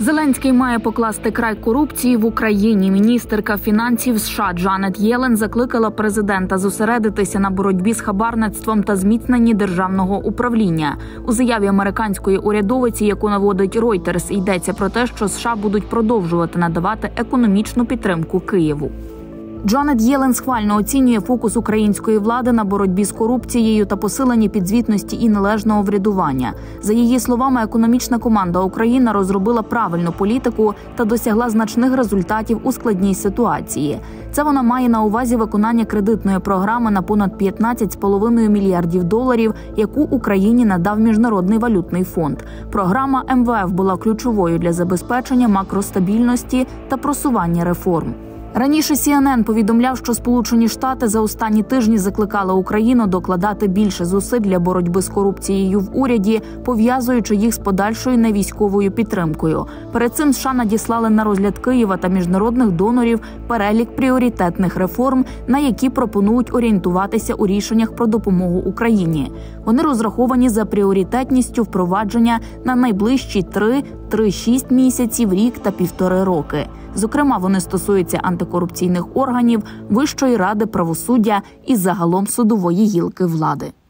Зеленський має покласти край корупції в Україні. Міністерка фінансів США Джанет Єлен закликала президента зосередитися на боротьбі з хабарництвом та зміцненні державного управління. У заяві американської урядовиці, яку наводить Reuters, йдеться про те, що США будуть продовжувати надавати економічну підтримку Києву. Джанет Єлен схвально оцінює фокус української влади на боротьбі з корупцією та посиленні підзвітності і належного врядування. За її словами, економічна команда України розробила правильну політику та досягла значних результатів у складній ситуації. Це вона має на увазі виконання кредитної програми на понад $15,5 мільярдів, яку Україні надав Міжнародний валютний фонд. Програма МВФ була ключовою для забезпечення макростабільності та просування реформ. Раніше CNN повідомляв, що Сполучені Штати за останні тижні закликали Україну докладати більше зусиль для боротьби з корупцією в уряді, пов'язуючи їх з подальшою невійськовою підтримкою. Перед цим США надіслали на розгляд Києва та міжнародних донорів перелік пріоритетних реформ, на які пропонують орієнтуватися у рішеннях про допомогу Україні. Вони розраховані за пріоритетністю впровадження на найближчі 3-6 місяців, рік та 1,5 роки. Зокрема, вони стосуються антикорупційних органів, Вищої ради правосуддя і загалом судової гілки влади.